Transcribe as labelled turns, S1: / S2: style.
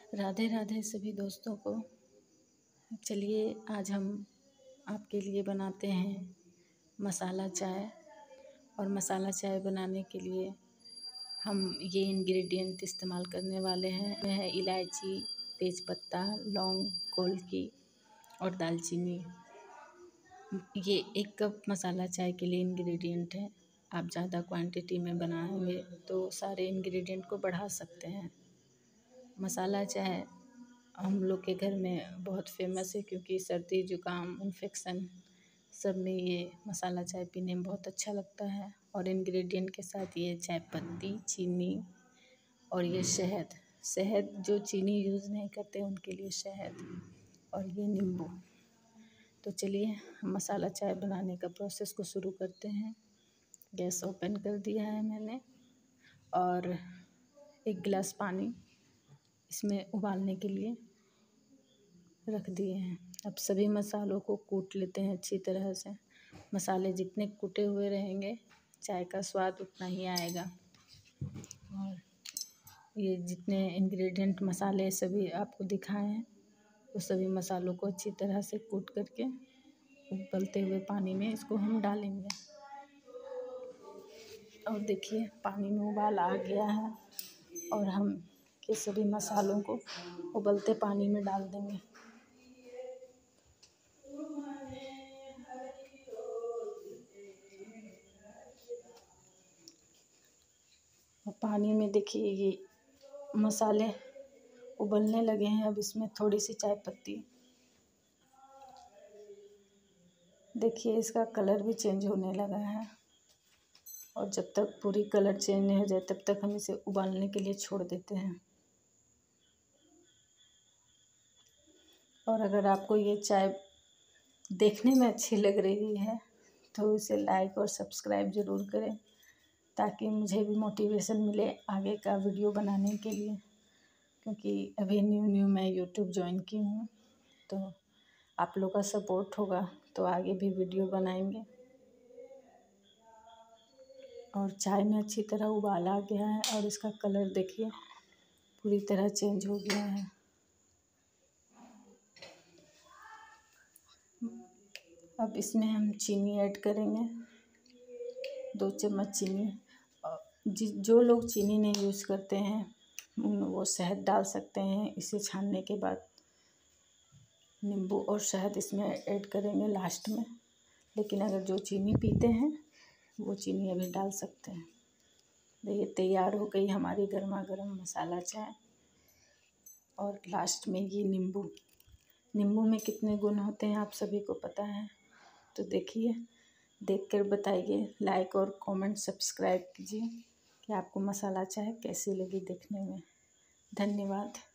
S1: राधे राधे सभी दोस्तों को। चलिए आज हम आपके लिए बनाते हैं मसाला चाय। और मसाला चाय बनाने के लिए हम ये इंग्रेडिएंट इस्तेमाल करने वाले हैं। वह है इलायची, तेज़पत्ता, लौंग, गोलकी और दालचीनी। ये 1 कप मसाला चाय के लिए इंग्रेडिएंट है। आप ज़्यादा क्वांटिटी में बनाएंगे तो सारे इंग्रेडिएंट को बढ़ा सकते हैं। मसाला चाय हम लोग के घर में बहुत फेमस है, क्योंकि सर्दी जुकाम इन्फेक्शन सब में ये मसाला चाय पीने में बहुत अच्छा लगता है। और इंग्रेडिएंट के साथ ये चाय पत्ती, चीनी और ये शहद जो चीनी यूज़ नहीं करते उनके लिए शहद, और ये नींबू। तो चलिए हम मसाला चाय बनाने का प्रोसेस को शुरू करते हैं। गैस ओपन कर दिया है मैंने और 1 गिलास पानी इसमें उबालने के लिए रख दिए हैं। अब सभी मसालों को कूट लेते हैं अच्छी तरह से। मसाले जितने कूटे हुए रहेंगे चाय का स्वाद उतना ही आएगा। और ये जितने इंग्रेडिएंट मसाले सभी आपको दिखाए हैं वो सभी मसालों को अच्छी तरह से कूट करके उबलते हुए पानी में इसको हम डालेंगे। और देखिए पानी में उबाल आ गया है और हम ये सभी मसालों को उबलते पानी में डाल देंगे। और पानी में देखिए ये मसाले उबलने लगे हैं। अब इसमें थोड़ी सी चाय पत्ती, देखिए इसका कलर भी चेंज होने लगा है। और जब तक पूरी कलर चेंज नहीं हो जाए तब तक हम इसे उबालने के लिए छोड़ देते हैं। और अगर आपको ये चाय देखने में अच्छी लग रही है तो इसे लाइक और सब्सक्राइब ज़रूर करें, ताकि मुझे भी मोटिवेशन मिले आगे का वीडियो बनाने के लिए। क्योंकि अभी न्यू मैं यूट्यूब ज्वाइन की हूँ, तो आप लोग का सपोर्ट होगा तो आगे भी वीडियो बनाएंगे। और चाय में अच्छी तरह उबाल आ गया है और इसका कलर देखिए पूरी तरह चेंज हो गया है। अब इसमें हम चीनी ऐड करेंगे, 2 चम्मच चीनी। जो लोग चीनी नहीं यूज़ करते हैं वो शहद डाल सकते हैं। इसे छानने के बाद नींबू और शहद इसमें ऐड करेंगे लास्ट में। लेकिन अगर जो चीनी पीते हैं वो चीनी अभी डाल सकते हैं। ये तैयार हो गई हमारी गर्मा गर्म मसाला चाय। और लास्ट में ये नींबू में कितने गुण होते हैं आप सभी को पता है। तो देखिए, देखकर बताइए, लाइक और कमेंट सब्सक्राइब कीजिए कि आपको मसाला चाय कैसी लगी देखने में। धन्यवाद।